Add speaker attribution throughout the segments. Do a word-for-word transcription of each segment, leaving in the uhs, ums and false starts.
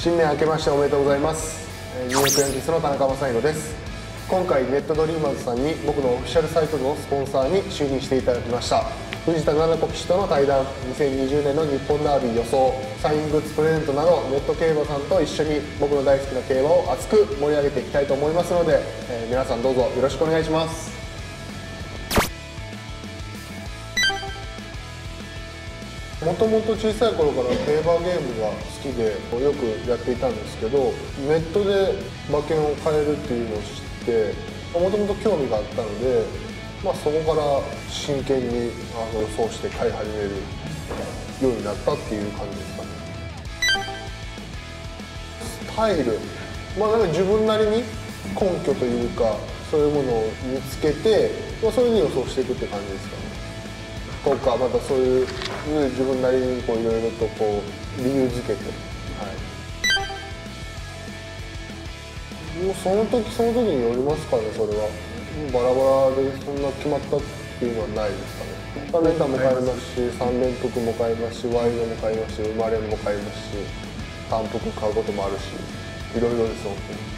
Speaker 1: 新年明けましておめでとうございます。ニューヨークヤンキースの田中将大です。今回ネットドリーマーズさんに僕のオフィシャルサイトのスポンサーに就任していただきました。藤田七子騎手との対談、にせんにじゅうねんの日本ダービー予想、サイングッズプレゼントなど、ネット競馬さんと一緒に僕の大好きな競馬を熱く盛り上げていきたいと思いますので、えー、皆さんどうぞよろしくお願いします。もともと小さい頃から競馬ゲームが好きでよくやっていたんですけど、ネットで馬券を買えるっていうのを知ってもともと興味があったので、まあ、そこから真剣にあの予想して買い始めるようになったっていう感じですかね。スタイル、まあ、なんか自分なりに根拠というかそういうものを見つけて、まあ、それで予想していくって感じですかね。とかまたそういう自分なりにこういろいろとこう理由付けて、はい、もうその時その時によりますかね。それはバラバラでそんな決まったっていうのはないですかね。さん連単も買えますし、さん連複も買えますし、ワイドも買えますし、生まれも買えますし、単複買うこともあるし、いろいろです本当に。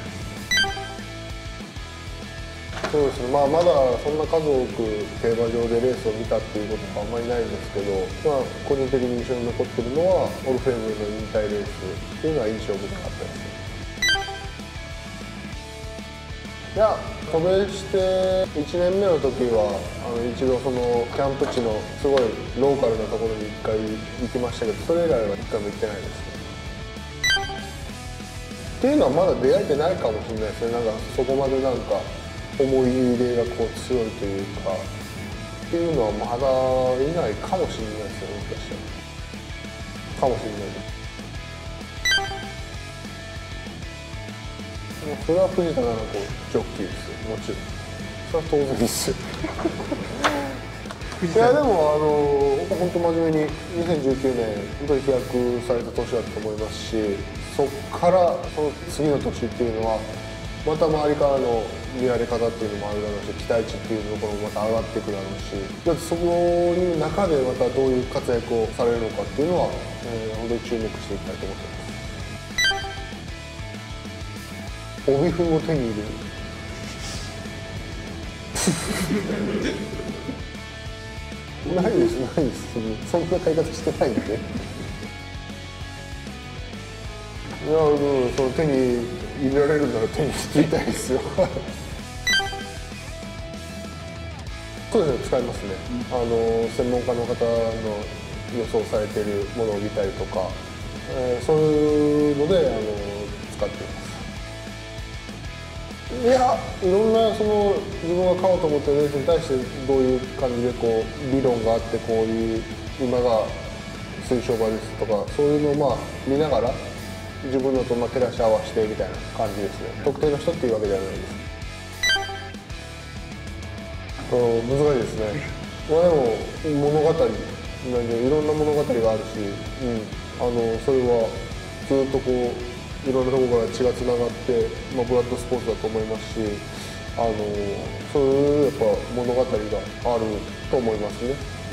Speaker 1: そうですね、まあ、まだそんな数多く競馬場でレースを見たっていうこともあんまりないんですけど、まあ、個人的に印象に残ってるのはオルフェーブルの引退レースっていうのは印象深かったですね。いや、渡米していちねんめの時はあの一度そのキャンプ地のすごいローカルなところにいっかい行きましたけど、それ以外はいっかいも行ってないですね。っていうのはまだ出会えてないかもしれないですね。なんかそこまでなんか思い入れがこう強いというかっていうのはまだいないかもしれないですよね。もしかしたらかもしれないです。もうそれは藤田七子ジョッキーですよ、もちろん。それは当然ですよいやでもあの本当真面目ににせんじゅうきゅうねん本当に飛躍された年だと思いますし、そこからその次の年っていうのはまた周りからの見られ方っていうのもあるだろうし、期待値っていうところもまた上がっていくだろうし、だってそこの中でまたどういう活躍をされるのかっていうのは、えー、本当に注目していきたいと思ってます。帯符を手に入れるないですないです、そんな買い方してないんでいや、うん、その手に入れられるなら手に入れたいですよそうですね、使いますね、うん、あの専門家の方の予想されているものを見たりとか、えー、そういうのであの使っています。いや、いろんなその自分が買おうと思ってるレースに対してどういう感じでこう理論があって、こういう馬が推奨馬ですとかそういうのをまあ見ながら自分のとまあ照らし合わせてみたいな感じですね。特定の人っていうわけではないです。と難しいですね。まあでも物語なんでいろんな物語があるし、うん、あのそれはずっとこういろんなところから血がつながって、まあ、ブラッドスポーツだと思いますし、あのそういうやっぱ物語があると思いますね。